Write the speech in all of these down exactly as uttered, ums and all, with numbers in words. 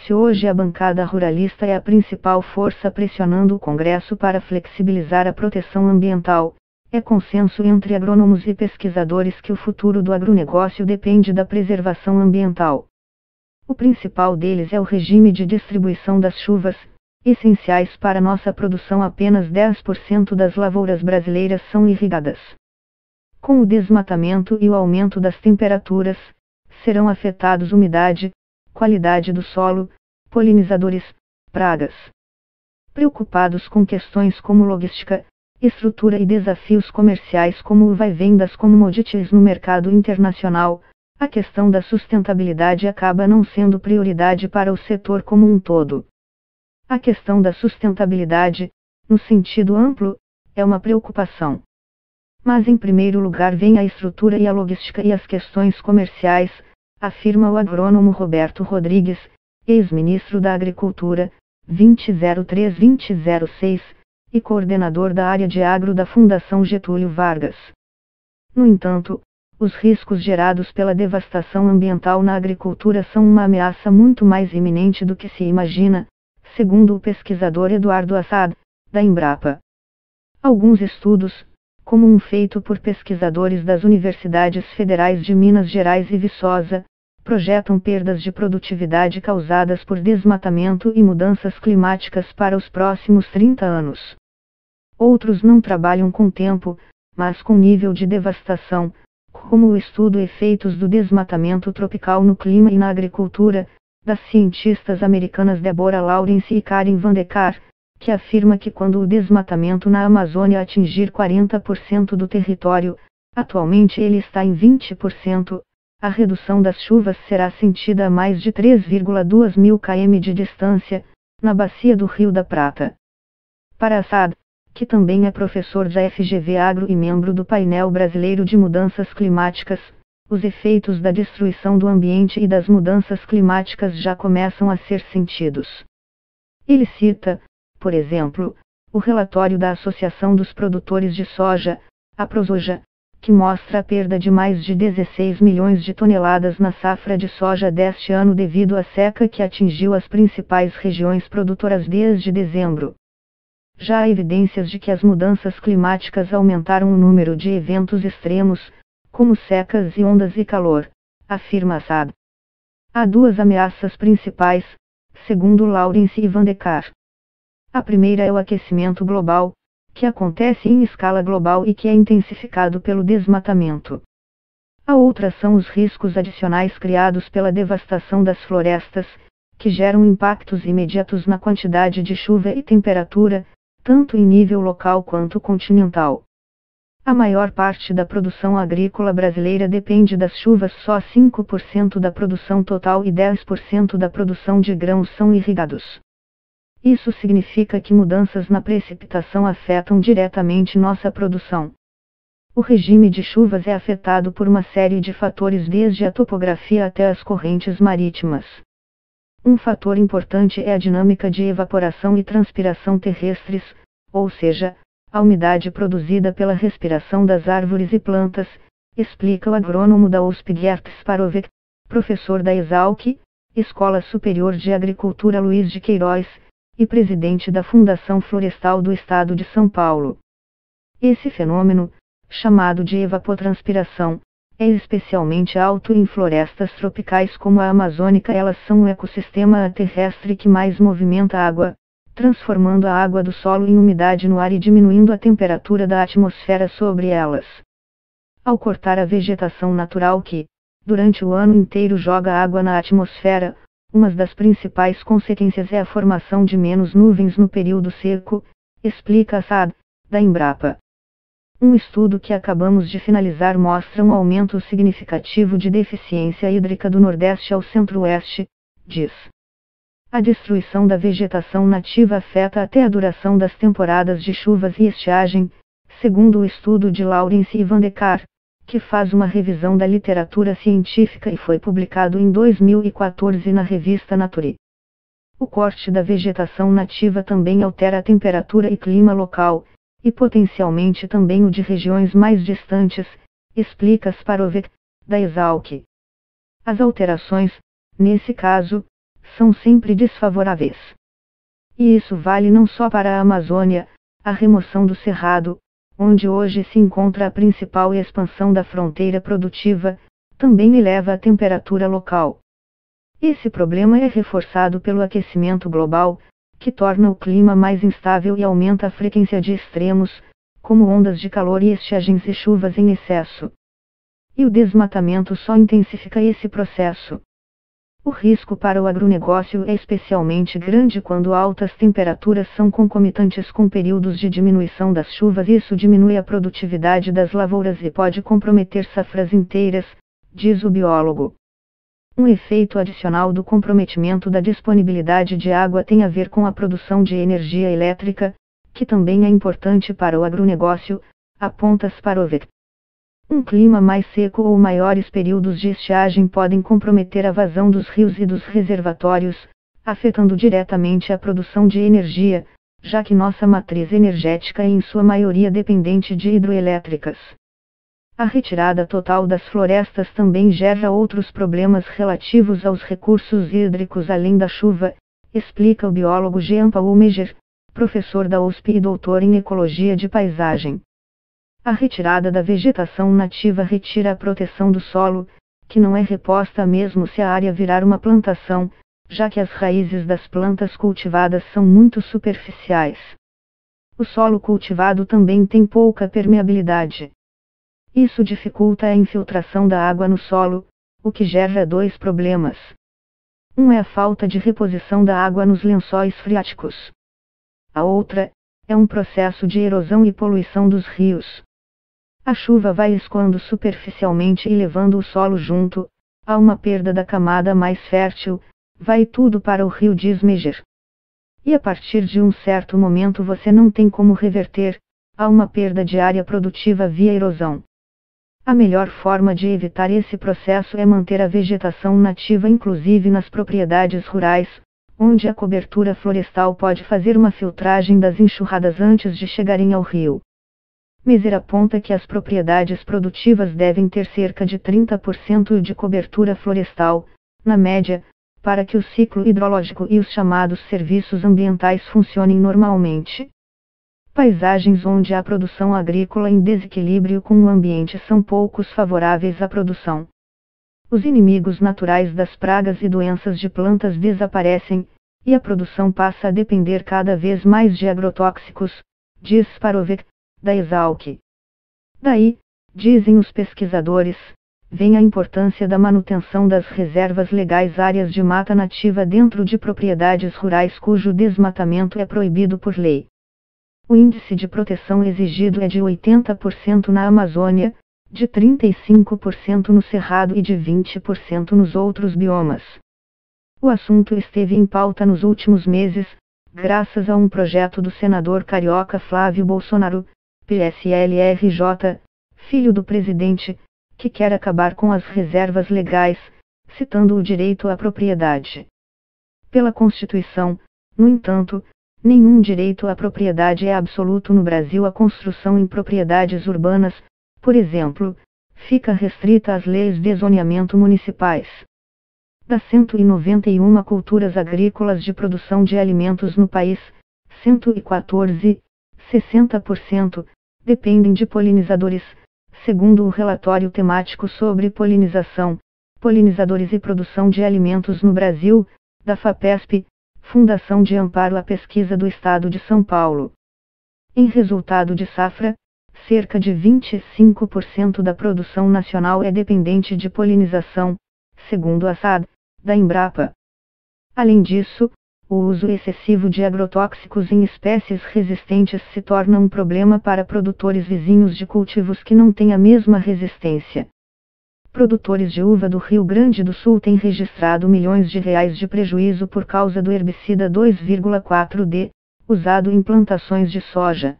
Se hoje a bancada ruralista é a principal força pressionando o Congresso para flexibilizar a proteção ambiental, é consenso entre agrônomos e pesquisadores que o futuro do agronegócio depende da preservação ambiental. O principal deles é o regime de distribuição das chuvas, essenciais para nossa produção. Apenas dez por cento das lavouras brasileiras são irrigadas. Com o desmatamento e o aumento das temperaturas, serão afetados umidade, qualidade do solo, polinizadores, pragas. Preocupados com questões como logística, estrutura e desafios comerciais como o vai-vem das commodities no mercado internacional, a questão da sustentabilidade acaba não sendo prioridade para o setor como um todo. A questão da sustentabilidade, no sentido amplo, é uma preocupação. Mas em primeiro lugar vem a estrutura e a logística e as questões comerciais, afirma o agrônomo Roberto Rodrigues, ex-ministro da Agricultura, vinte zero três a vinte zero seis, e coordenador da área de agro da Fundação Getúlio Vargas. No entanto, os riscos gerados pela devastação ambiental na agricultura são uma ameaça muito mais iminente do que se imagina, segundo o pesquisador Eduardo Assad, da Embrapa. Alguns estudos, como um feito por pesquisadores das Universidades Federais de Minas Gerais e Viçosa, projetam perdas de produtividade causadas por desmatamento e mudanças climáticas para os próximos trinta anos. Outros não trabalham com tempo, mas com nível de devastação, como o estudo Efeitos do Desmatamento Tropical no Clima e na Agricultura, das cientistas americanas Deborah Lawrence e Karen Van de Kar, que afirma que quando o desmatamento na Amazônia atingir quarenta por cento do território, atualmente ele está em vinte por cento, a redução das chuvas será sentida a mais de três vírgula dois mil quilômetros de distância, na bacia do Rio da Prata. Para Assad, que também é professor da F G V Agro e membro do painel brasileiro de mudanças climáticas, os efeitos da destruição do ambiente e das mudanças climáticas já começam a ser sentidos. Ele cita, por exemplo, o relatório da Associação dos Produtores de Soja, a Prosoja, que mostra a perda de mais de dezesseis milhões de toneladas na safra de soja deste ano devido à seca que atingiu as principais regiões produtoras desde dezembro. Já há evidências de que as mudanças climáticas aumentaram o número de eventos extremos, como secas e ondas de calor, afirma Assad. Há duas ameaças principais, segundo Lawrence e Van de Kar. A primeira é o aquecimento global, que acontece em escala global e que é intensificado pelo desmatamento. A outra são os riscos adicionais criados pela devastação das florestas, que geram impactos imediatos na quantidade de chuva e temperatura, tanto em nível local quanto continental. A maior parte da produção agrícola brasileira depende das chuvas, só cinco por cento da produção total e dez por cento da produção de grãos são irrigados. Isso significa que mudanças na precipitação afetam diretamente nossa produção. O regime de chuvas é afetado por uma série de fatores desde a topografia até as correntes marítimas. Um fator importante é a dinâmica de evaporação e transpiração terrestres, ou seja, a umidade produzida pela respiração das árvores e plantas, explica o agrônomo da U S P Gert Sparovec, professor da Exalc, Escola Superior de Agricultura Luiz de Queiroz, e presidente da Fundação Florestal do Estado de São Paulo. Esse fenômeno, chamado de evapotranspiração, é especialmente alto em florestas tropicais como a amazônica. Elas são o ecossistema terrestre que mais movimenta água, transformando a água do solo em umidade no ar e diminuindo a temperatura da atmosfera sobre elas. Ao cortar a vegetação natural que, durante o ano inteiro joga água na atmosfera, uma das principais consequências é a formação de menos nuvens no período seco, explica Assad, da Embrapa. Um estudo que acabamos de finalizar mostra um aumento significativo de deficiência hídrica do Nordeste ao Centro-Oeste, diz. A destruição da vegetação nativa afeta até a duração das temporadas de chuvas e estiagem, segundo o estudo de Lawrence e Van de Kar, que faz uma revisão da literatura científica e foi publicado em dois mil e quatorze na revista Nature. O corte da vegetação nativa também altera a temperatura e clima local, e potencialmente também o de regiões mais distantes, explica Sparovec, da Exalc. As alterações, nesse caso, são sempre desfavoráveis. E isso vale não só para a Amazônia, a remoção do cerrado, onde hoje se encontra a principal expansão da fronteira produtiva, também eleva a temperatura local. Esse problema é reforçado pelo aquecimento global, que torna o clima mais instável e aumenta a frequência de extremos, como ondas de calor e estiagens e chuvas em excesso. E o desmatamento só intensifica esse processo. O risco para o agronegócio é especialmente grande quando altas temperaturas são concomitantes com períodos de diminuição das chuvas. Isso diminui a produtividade das lavouras e pode comprometer safras inteiras, diz o biólogo. Um efeito adicional do comprometimento da disponibilidade de água tem a ver com a produção de energia elétrica, que também é importante para o agronegócio, aponta Sparovic. Um clima mais seco ou maiores períodos de estiagem podem comprometer a vazão dos rios e dos reservatórios, afetando diretamente a produção de energia, já que nossa matriz energética é em sua maioria dependente de hidroelétricas. A retirada total das florestas também gera outros problemas relativos aos recursos hídricos além da chuva, explica o biólogo Jean-Paul Meger, professor da U S P e doutor em Ecologia de Paisagem. A retirada da vegetação nativa retira a proteção do solo, que não é reposta mesmo se a área virar uma plantação, já que as raízes das plantas cultivadas são muito superficiais. O solo cultivado também tem pouca permeabilidade. Isso dificulta a infiltração da água no solo, o que gera dois problemas. Um é a falta de reposição da água nos lençóis freáticos. A outra é um processo de erosão e poluição dos rios. A chuva vai escoando superficialmente e levando o solo junto, há uma perda da camada mais fértil, vai tudo para o rio, diz Meger. E a partir de um certo momento você não tem como reverter, há uma perda de área produtiva via erosão. A melhor forma de evitar esse processo é manter a vegetação nativa inclusive nas propriedades rurais, onde a cobertura florestal pode fazer uma filtragem das enxurradas antes de chegarem ao rio. Meser aponta que as propriedades produtivas devem ter cerca de trinta por cento de cobertura florestal, na média, para que o ciclo hidrológico e os chamados serviços ambientais funcionem normalmente. Paisagens onde há produção agrícola em desequilíbrio com o ambiente são poucos favoráveis à produção. Os inimigos naturais das pragas e doenças de plantas desaparecem, e a produção passa a depender cada vez mais de agrotóxicos, diz Sparovic, da Exalc. Daí, dizem os pesquisadores, vem a importância da manutenção das reservas legais áreas de mata nativa dentro de propriedades rurais cujo desmatamento é proibido por lei. O índice de proteção exigido é de oitenta por cento na Amazônia, de trinta e cinco por cento no Cerrado e de vinte por cento nos outros biomas. O assunto esteve em pauta nos últimos meses, graças a um projeto do senador carioca Flávio Bolsonaro, P S L R J, filho do presidente, que quer acabar com as reservas legais, citando o direito à propriedade. Pela Constituição, no entanto, nenhum direito à propriedade é absoluto no Brasil. A construção em propriedades urbanas, por exemplo, fica restrita às leis de zoneamento municipais. Das cento e noventa e uma culturas agrícolas de produção de alimentos no país, cento e quatorze, sessenta por cento, dependem de polinizadores, segundo o relatório temático sobre polinização, polinizadores e produção de alimentos no Brasil, da FAPESP, Fundação de Amparo à Pesquisa do Estado de São Paulo. Em resultado de safra, cerca de vinte e cinco por cento da produção nacional é dependente de polinização, segundo a S A D, da Embrapa. Além disso, o uso excessivo de agrotóxicos em espécies resistentes se torna um problema para produtores vizinhos de cultivos que não têm a mesma resistência. Produtores de uva do Rio Grande do Sul têm registrado milhões de reais de prejuízo por causa do herbicida dois vírgula quatro D, usado em plantações de soja.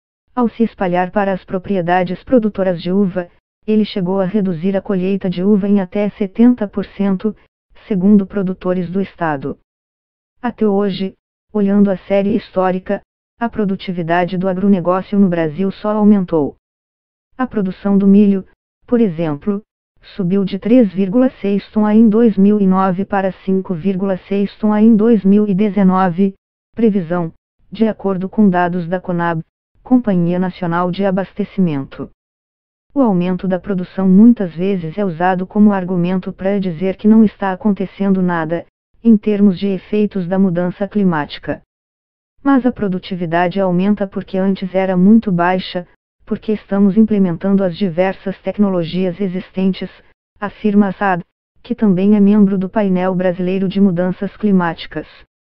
Ao se espalhar para as propriedades produtoras de uva, ele chegou a reduzir a colheita de uva em até setenta por cento, segundo produtores do estado. Até hoje, olhando a série histórica, a produtividade do agronegócio no Brasil só aumentou. A produção do milho, por exemplo, subiu de três vírgula seis tons em dois mil e nove para cinco vírgula seis tons em dois mil e dezenove, previsão, de acordo com dados da Conab, Companhia Nacional de Abastecimento. O aumento da produção muitas vezes é usado como argumento para dizer que não está acontecendo nada, em termos de efeitos da mudança climática. Mas a produtividade aumenta porque antes era muito baixa, porque estamos implementando as diversas tecnologias existentes, afirma a S A D, que também é membro do painel brasileiro de mudanças climáticas.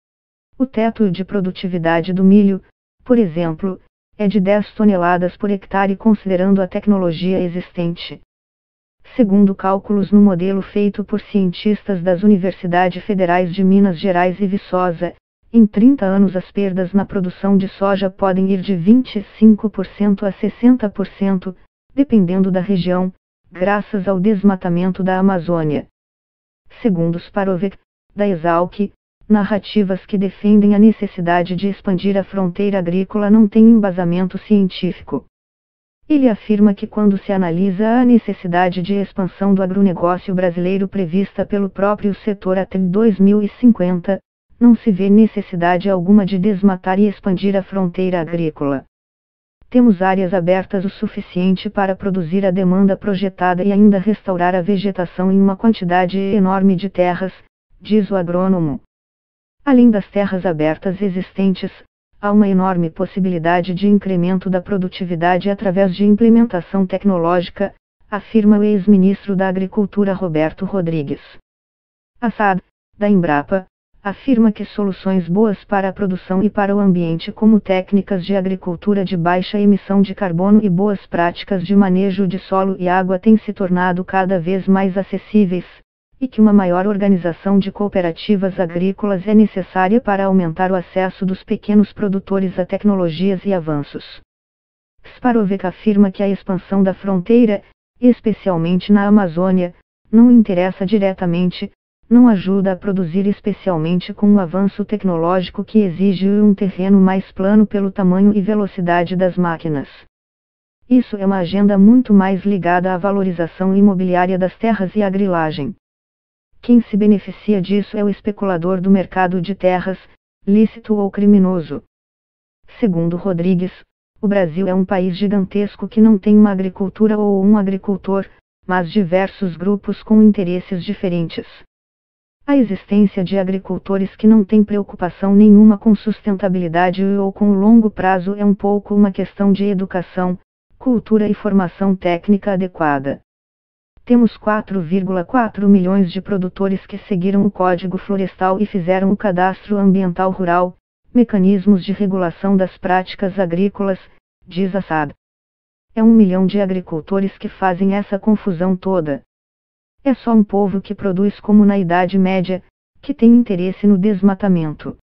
O teto de produtividade do milho, por exemplo, é de dez toneladas por hectare considerando a tecnologia existente. Segundo cálculos no modelo feito por cientistas das Universidades Federais de Minas Gerais e Viçosa, em trinta anos as perdas na produção de soja podem ir de vinte e cinco por cento a sessenta por cento, dependendo da região, graças ao desmatamento da Amazônia. Segundo Sparovec, da Exalc, narrativas que defendem a necessidade de expandir a fronteira agrícola não têm embasamento científico. Ele afirma que quando se analisa a necessidade de expansão do agronegócio brasileiro prevista pelo próprio setor até dois mil e cinquenta, não se vê necessidade alguma de desmatar e expandir a fronteira agrícola. Temos áreas abertas o suficiente para produzir a demanda projetada e ainda restaurar a vegetação em uma quantidade enorme de terras, diz o agrônomo. Além das terras abertas existentes, há uma enorme possibilidade de incremento da produtividade através de implementação tecnológica, afirma o ex-ministro da Agricultura Roberto Rodrigues. A S A D, da Embrapa, afirma que soluções boas para a produção e para o ambiente como técnicas de agricultura de baixa emissão de carbono e boas práticas de manejo de solo e água têm se tornado cada vez mais acessíveis, e que uma maior organização de cooperativas agrícolas é necessária para aumentar o acesso dos pequenos produtores a tecnologias e avanços. Sparovec afirma que a expansão da fronteira, especialmente na Amazônia, não interessa diretamente, não ajuda a produzir especialmente com o avanço tecnológico que exige um terreno mais plano pelo tamanho e velocidade das máquinas. Isso é uma agenda muito mais ligada à valorização imobiliária das terras e à grilagem. Quem se beneficia disso é o especulador do mercado de terras, lícito ou criminoso. Segundo Rodrigues, o Brasil é um país gigantesco que não tem uma agricultura ou um agricultor, mas diversos grupos com interesses diferentes. A existência de agricultores que não têm preocupação nenhuma com sustentabilidade ou com o longo prazo é um pouco uma questão de educação, cultura e formação técnica adequada. Temos quatro vírgula quatro milhões de produtores que seguiram o Código Florestal e fizeram o Cadastro Ambiental Rural, mecanismos de regulação das práticas agrícolas, diz a S A D. É um milhão de agricultores que fazem essa confusão toda. É só um povo que produz como na Idade Média, que tem interesse no desmatamento.